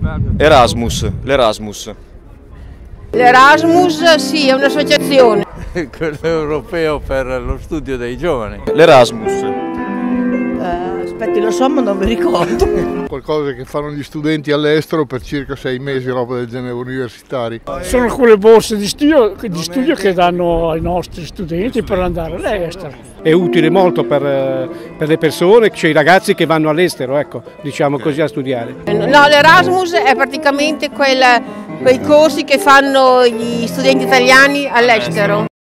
Erasmus, l'Erasmus. L'Erasmus sì, è un'associazione. Quello europeo per lo studio dei giovani. L'Erasmus. Aspetti, lo so ma non mi ricordo. Qualcosa che fanno gli studenti all'estero per circa 6 mesi, roba del genere, universitari. Sono quelle borse di studio che danno ai nostri studenti per andare all'estero. È utile molto per le persone, cioè i ragazzi che vanno all'estero, ecco, diciamo così, a studiare. No, l'Erasmus è praticamente quei corsi che fanno gli studenti italiani all'estero.